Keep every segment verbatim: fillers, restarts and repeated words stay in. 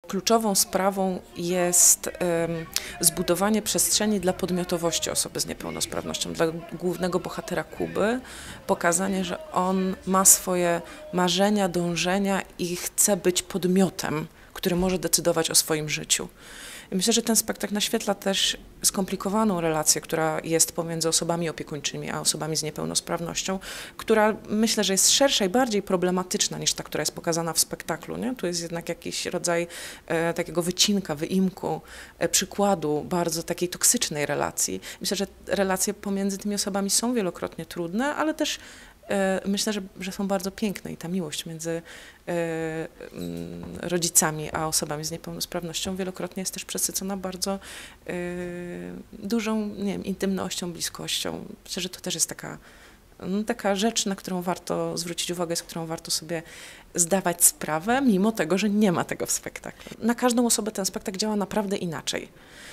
Kluczową sprawą jest um, zbudowanie przestrzeni dla podmiotowości osoby z niepełnosprawnością, dla głównego bohatera Kuby, pokazanie, że on ma swoje marzenia, dążenia i chce być podmiotem, który może decydować o swoim życiu. I myślę, że ten spektakl naświetla też skomplikowaną relację, która jest pomiędzy osobami opiekuńczymi a osobami z niepełnosprawnością, która myślę, że jest szersza i bardziej problematyczna niż ta, która jest pokazana w spektaklu. Nie? Tu jest jednak jakiś rodzaj e, takiego wycinka, wyimku, e, przykładu bardzo takiej toksycznej relacji. Myślę, że relacje pomiędzy tymi osobami są wielokrotnie trudne, ale też myślę, że, że są bardzo piękne i ta miłość między e, rodzicami a osobami z niepełnosprawnością wielokrotnie jest też przesycona bardzo e, dużą, nie wiem, intymnością, bliskością. Myślę, że to też jest taka, no, taka rzecz, na którą warto zwrócić uwagę, z którą warto sobie zdawać sprawę, mimo tego, że nie ma tego w spektaklu. Na każdą osobę ten spektakl działa naprawdę inaczej.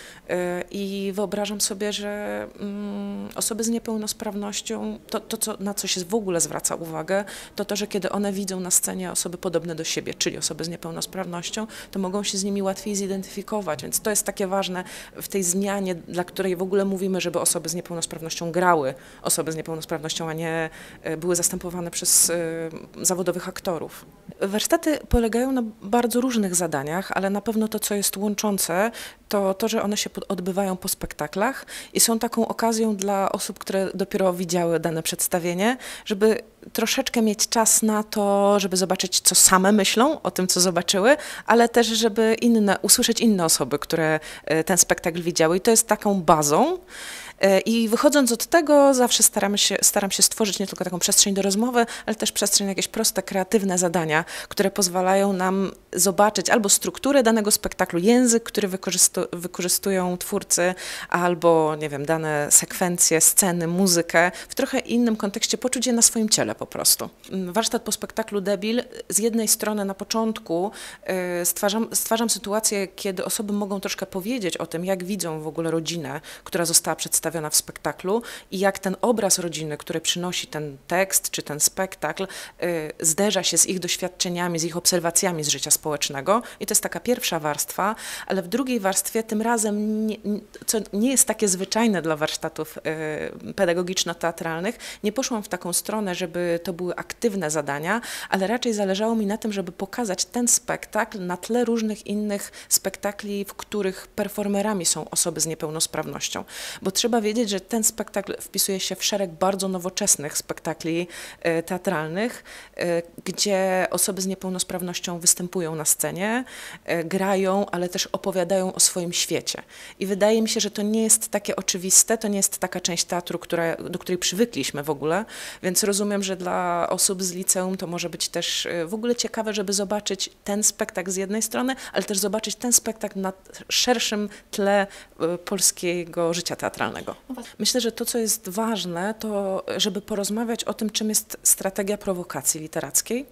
I wyobrażam sobie, że mm, osoby z niepełnosprawnością, to, to co, na co się w ogóle zwraca uwagę, to to, że kiedy one widzą na scenie osoby podobne do siebie, czyli osoby z niepełnosprawnością, to mogą się z nimi łatwiej zidentyfikować, więc to jest takie ważne w tej zmianie, dla której w ogóle mówimy, żeby osoby z niepełnosprawnością grały osoby z niepełnosprawnością, a nie były zastępowane przez y, zawodowych aktorów. Warsztaty polegają na bardzo różnych zadaniach, ale na pewno to, co jest łączące, to to, że one się odbywają po spektaklach i są taką okazją dla osób, które dopiero widziały dane przedstawienie, żeby troszeczkę mieć czas na to, żeby zobaczyć, co same myślą o tym, co zobaczyły, ale też, żeby inne, usłyszeć inne osoby, które ten spektakl widziały i to jest taką bazą. I wychodząc od tego, zawsze staramy się, staram się stworzyć nie tylko taką przestrzeń do rozmowy, ale też przestrzeń na jakieś proste, kreatywne zadania, które pozwalają nam zobaczyć albo strukturę danego spektaklu, język, który wykorzystu, wykorzystują twórcy, albo, nie wiem, dane sekwencje, sceny, muzykę w trochę innym kontekście, poczuć je na swoim ciele po prostu. Warsztat po spektaklu Debil, z jednej strony na początku stwarzam, stwarzam sytuację, kiedy osoby mogą troszkę powiedzieć o tym, jak widzą w ogóle rodzinę, która została przedstawiona w spektaklu i jak ten obraz rodziny, który przynosi ten tekst czy ten spektakl, y, zderza się z ich doświadczeniami, z ich obserwacjami z życia społecznego. I to jest taka pierwsza warstwa, ale w drugiej warstwie tym razem, nie, co nie jest takie zwyczajne dla warsztatów y, pedagogiczno-teatralnych, nie poszłam w taką stronę, żeby to były aktywne zadania, ale raczej zależało mi na tym, żeby pokazać ten spektakl na tle różnych innych spektakli, w których performerami są osoby z niepełnosprawnością. Bo trzeba wiedzieć, że ten spektakl wpisuje się w szereg bardzo nowoczesnych spektakli e, teatralnych, e, gdzie osoby z niepełnosprawnością występują na scenie, e, grają, ale też opowiadają o swoim świecie. I wydaje mi się, że to nie jest takie oczywiste, to nie jest taka część teatru, która, do której przywykliśmy w ogóle, więc rozumiem, że dla osób z liceum to może być też e, w ogóle ciekawe, żeby zobaczyć ten spektakl z jednej strony, ale też zobaczyć ten spektakl na szerszym tle e, polskiego życia teatralnego. Myślę, że to, co jest ważne, to żeby porozmawiać o tym, czym jest strategia prowokacji literackiej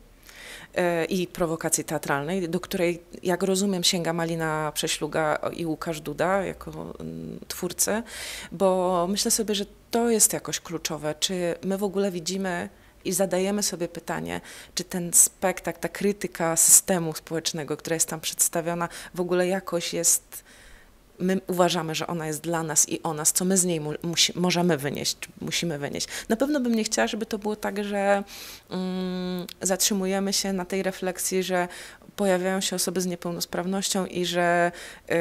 i prowokacji teatralnej, do której, jak rozumiem, sięga Malina Prześluga i Łukasz Duda jako twórcy, bo myślę sobie, że to jest jakoś kluczowe, czy my w ogóle widzimy i zadajemy sobie pytanie, czy ten spektakl, ta krytyka systemu społecznego, która jest tam przedstawiona, w ogóle jakoś jest... My uważamy, że ona jest dla nas i o nas, co my z niej mu, musi, możemy wynieść, musimy wynieść. Na pewno bym nie chciała, żeby to było tak, że mm, zatrzymujemy się na tej refleksji, że pojawiają się osoby z niepełnosprawnością i że y,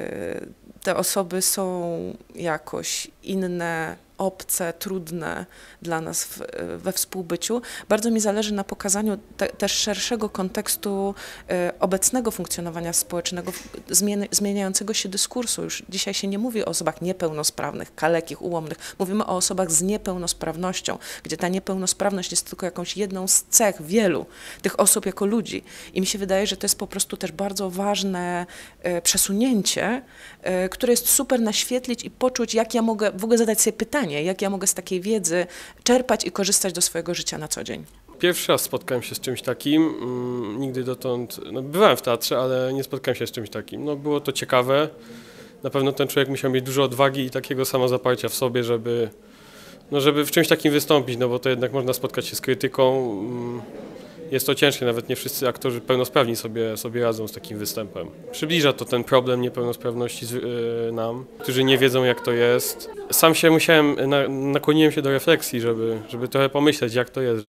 te osoby są jakoś inne, obce, trudne dla nas w, we współbyciu. Bardzo mi zależy na pokazaniu te, też szerszego kontekstu e, obecnego funkcjonowania społecznego, zmieni, zmieniającego się dyskursu. Już dzisiaj się nie mówi o osobach niepełnosprawnych, kalekich, ułomnych. Mówimy o osobach z niepełnosprawnością, gdzie ta niepełnosprawność jest tylko jakąś jedną z cech wielu tych osób jako ludzi. I mi się wydaje, że to jest po prostu też bardzo ważne e, przesunięcie, e, które jest super naświetlić i poczuć, jak ja mogę w ogóle zadać sobie pytanie, jak ja mogę z takiej wiedzy czerpać i korzystać do swojego życia na co dzień. Pierwszy raz spotkałem się z czymś takim, mm, nigdy dotąd, no bywałem w teatrze, ale nie spotkałem się z czymś takim. No było to ciekawe, na pewno ten człowiek musiał mieć dużo odwagi i takiego samozaparcia w sobie, żeby, no żeby w czymś takim wystąpić, no bo to jednak można spotkać się z krytyką. Mm, jest to ciężkie, nawet nie wszyscy aktorzy pełnosprawni sobie, sobie radzą z takim występem. Przybliża to ten problem niepełnosprawności z, yy, nam, którzy nie wiedzą, jak to jest. Sam się musiałem, na, nakłoniłem się do refleksji, żeby, żeby trochę pomyśleć, jak to jest.